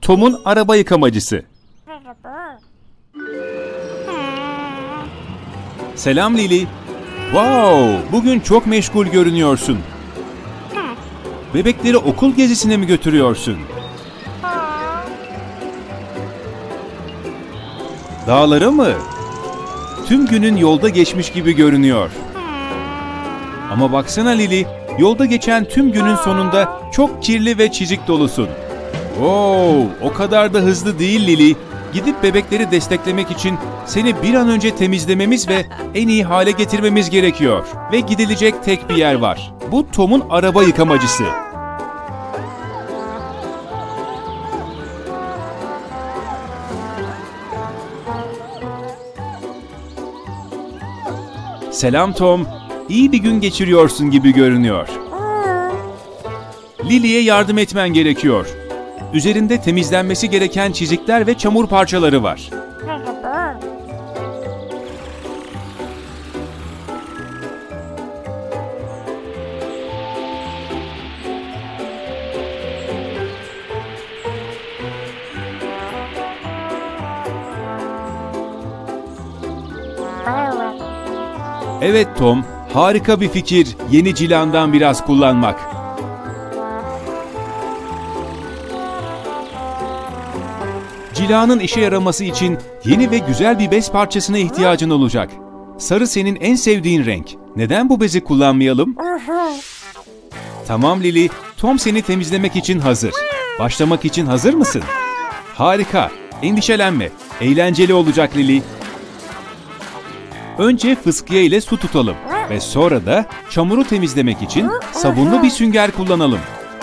Tom'un araba yıkamacısı. Selam Lily. Wow, bugün çok meşgul görünüyorsun. Bebekleri okul gezisine mi götürüyorsun? Dağlara mı? Tüm günün yolda geçmiş gibi görünüyor. Ama baksana Lily, yolda geçen tüm günün sonunda çok kirli ve çizik dolusun. Oo, o kadar da hızlı değil Lily. Gidip bebekleri desteklemek için seni bir an önce temizlememiz ve en iyi hale getirmemiz gerekiyor. Ve gidilecek tek bir yer var. Bu Tom'un araba yıkamacısı. Selam Tom. İyi bir gün geçiriyorsun gibi görünüyor. Lily'ye yardım etmen gerekiyor. Üzerinde temizlenmesi gereken çizikler ve çamur parçaları var. Evet Tom, harika bir fikir yeni cilandan biraz kullanmak. Cilanın işe yaraması için yeni ve güzel bir bez parçasına ihtiyacın olacak. Sarı senin en sevdiğin renk. Neden bu bezi kullanmayalım? Tamam Lily, Tom seni temizlemek için hazır. Başlamak için hazır mısın? Harika, endişelenme. Eğlenceli olacak Lily. Önce fıskiye ile su tutalım ve sonra da çamuru temizlemek için sabunlu bir sünger kullanalım.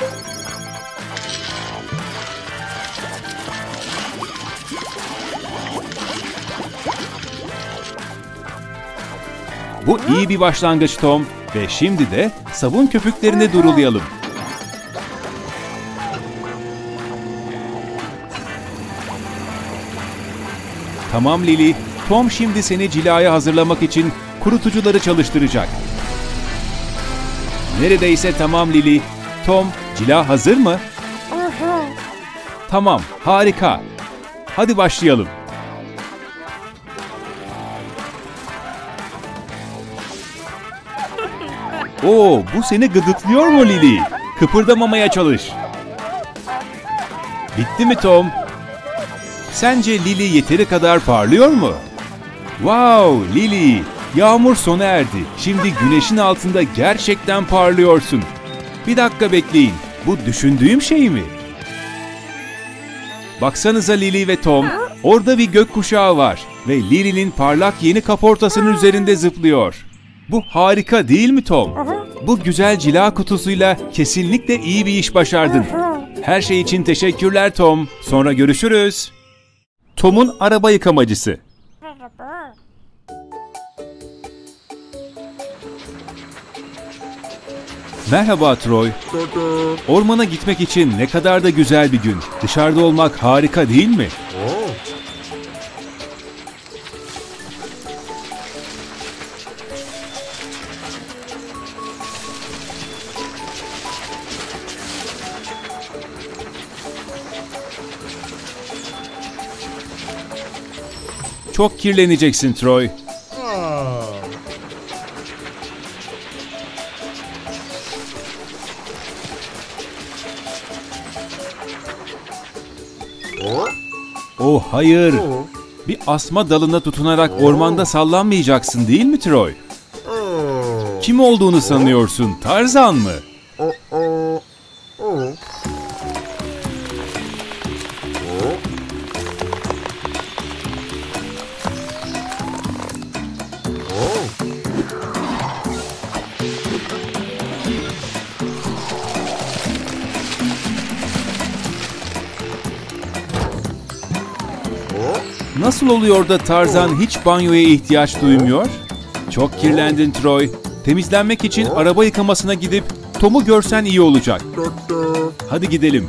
Bu iyi bir başlangıç Tom ve şimdi de sabun köpüklerini durulayalım. Tamam Lily, Tom şimdi seni cilaya hazırlamak için kurutucuları çalıştıracak. Neredeyse tamam Lily. Tom, cila hazır mı? Tamam, harika. Hadi başlayalım. Oo, bu seni gıdıklıyor mu Lily? Kıpırdamamaya çalış. Bitti mi Tom? Sence Lily yeteri kadar parlıyor mu? Wow Lily, yağmur sona erdi. Şimdi güneşin altında gerçekten parlıyorsun. Bir dakika bekleyin, bu düşündüğüm şey mi? Baksanıza Lily ve Tom, orada bir gökkuşağı var ve Lily'nin parlak yeni kaportasının üzerinde zıplıyor. Bu harika değil mi Tom? Bu güzel cila kutusuyla kesinlikle iyi bir iş başardın. Her şey için teşekkürler Tom. Sonra görüşürüz. Tom'un araba yıkamacısı. Merhaba Troy. Ormana gitmek için ne kadar da güzel bir gün. Dışarıda olmak harika değil mi? Çok kirleneceksin Troy. Oh hayır. Bir asma dalına tutunarak ormanda sallanmayacaksın değil mi Troy? Kim olduğunu sanıyorsun? Tarzan mı? Nasıl oluyor da Tarzan hiç banyoya ihtiyaç duymuyor? Çok kirlendin Troy. Temizlenmek için araba yıkamasına gidip Tom'u görsen iyi olacak. Hadi gidelim.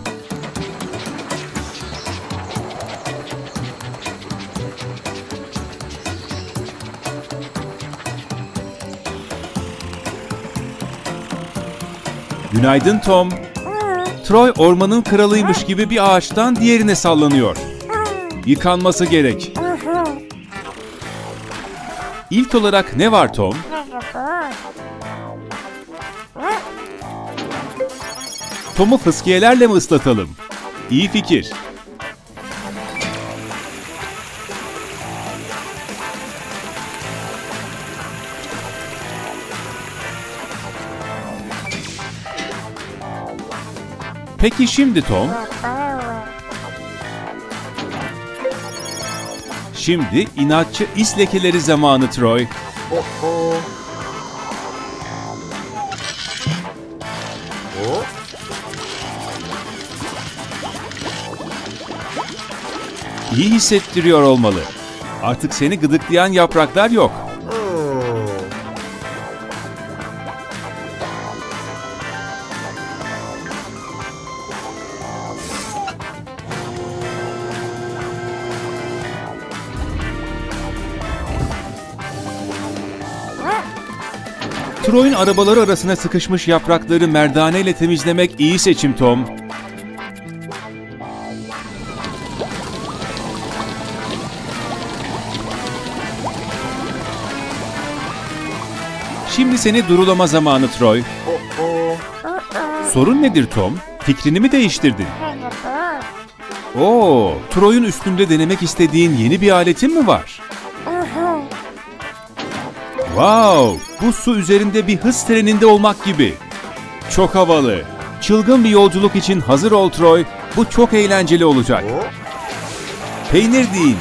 Günaydın Tom. Troy ormanın kralıymış gibi bir ağaçtan diğerine sallanıyor. Yıkanması gerek. İlk olarak ne var Tom? Tom'u fıskiyelerle mi ıslatalım? İyi fikir. Peki şimdi Tom? Şimdi inatçı is lekeleri zamanı Troy. İyi hissettiriyor olmalı. Artık seni gıdıklayan yapraklar yok. Troy'un arabaları arasına sıkışmış yaprakları merdaneyle temizlemek iyi seçim Tom. Şimdi seni durulama zamanı Troy. Sorun nedir Tom? Fikrini mi değiştirdin? Oo, Troy'un üstünde denemek istediğin yeni bir aletin mi var? Wow, bu su üzerinde bir hız treninde olmak gibi. Çok havalı. Çılgın bir yolculuk için hazır ol Troy. Bu çok eğlenceli olacak. Peynir değil.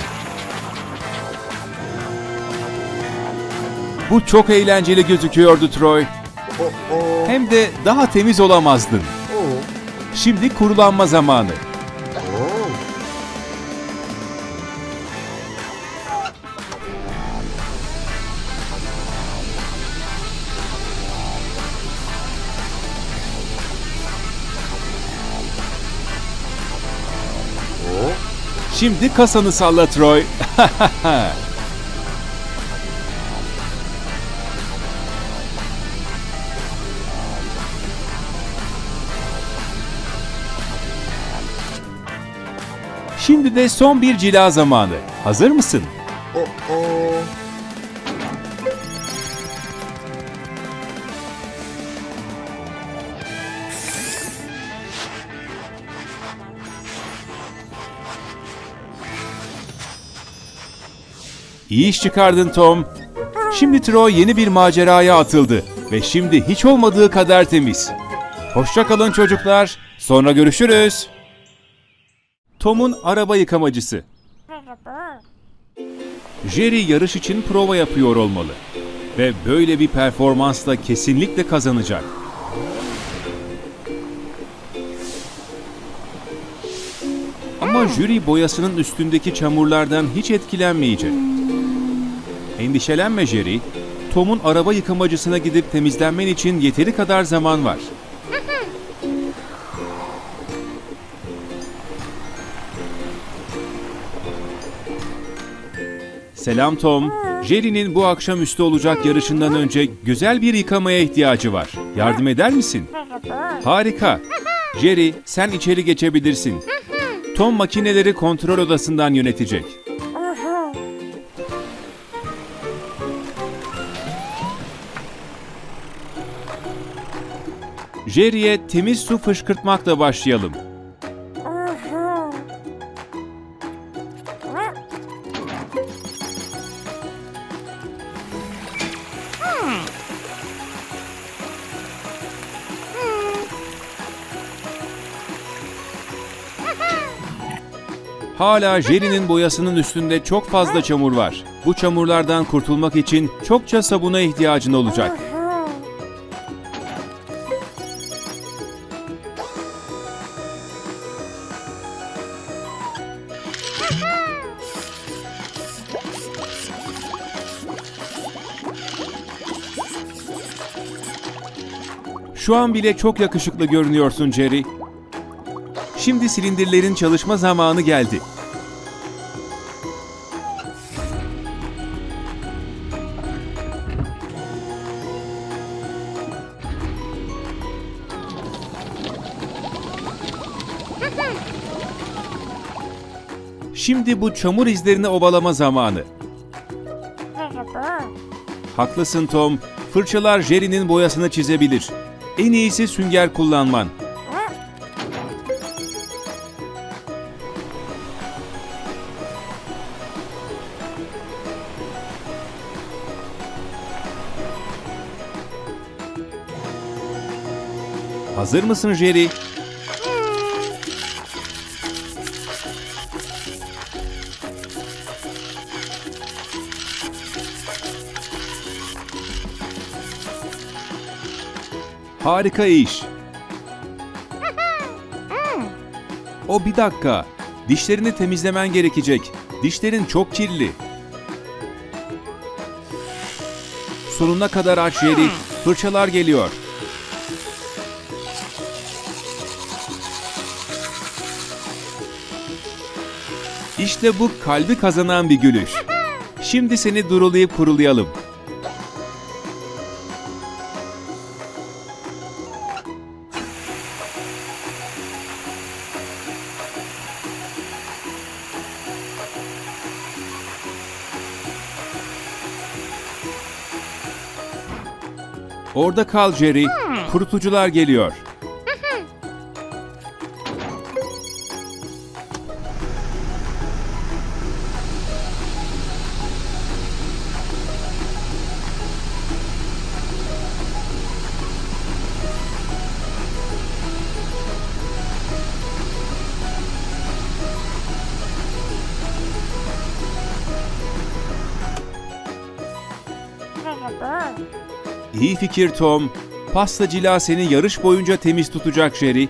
Bu çok eğlenceli gözüküyordu Troy. Hem de daha temiz olamazdın. Şimdi kurulanma zamanı. Şimdi kasanı salla Troy. Şimdi de son bir cila zamanı. Hazır mısın? İyi iş çıkardın Tom. Şimdi Troy yeni bir maceraya atıldı ve şimdi hiç olmadığı kadar temiz. Hoşça kalın çocuklar. Sonra görüşürüz. Tom'un araba yıkamacısı. Jerry yarış için prova yapıyor olmalı. Ve böyle bir performansla kesinlikle kazanacak. Ama jüri boyasının üstündeki çamurlardan hiç etkilenmeyecek. Endişelenme Jerry. Tom'un araba yıkamacısına gidip temizlenmen için yeteri kadar zaman var. Selam Tom. Jerry'nin bu akşamüstü olacak yarışından önce güzel bir yıkamaya ihtiyacı var. Yardım eder misin? Harika. Jerry, sen içeri geçebilirsin. Tom makineleri kontrol odasından yönetecek. Jerry'e temiz su fışkırtmakla başlayalım. Hala Jerry'nin boyasının üstünde çok fazla çamur var. Bu çamurlardan kurtulmak için çokça sabuna ihtiyacın olacak. Şu an bile çok yakışıklı görünüyorsun Jerry. Şimdi silindirlerin çalışma zamanı geldi. Şimdi bu çamur izlerini ovalama zamanı. Haklısın Tom. Fırçalar Jerry'nin boyasını çizebilir. En iyisi sünger kullanman. Hazır mısın Jerry? Harika iş. Bir dakika. Dişlerini temizlemen gerekecek. Dişlerin çok kirli. Sonuna kadar aç Jerry. Fırçalar geliyor. İşte bu kalbi kazanan bir gülüş. Şimdi seni durulayıp kurulayalım. Orada kal Jerry. Kurutucular geliyor. İyi fikir Tom. Pastacılar seni yarış boyunca temiz tutacak Jerry.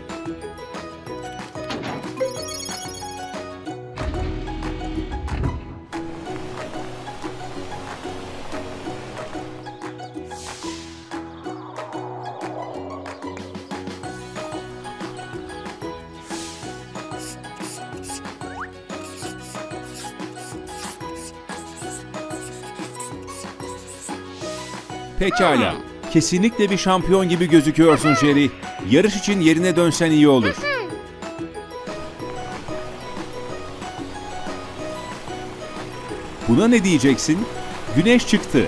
Pekala. Kesinlikle bir şampiyon gibi gözüküyorsun Jerry. Yarış için yerine dönsen iyi olur. Buna ne diyeceksin? Güneş çıktı.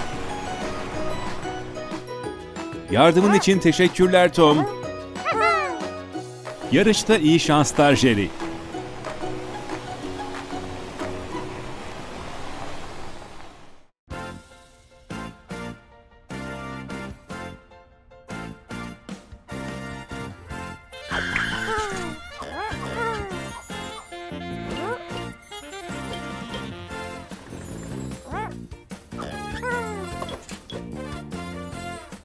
Yardımın için teşekkürler Tom. Yarışta iyi şanslar Jerry.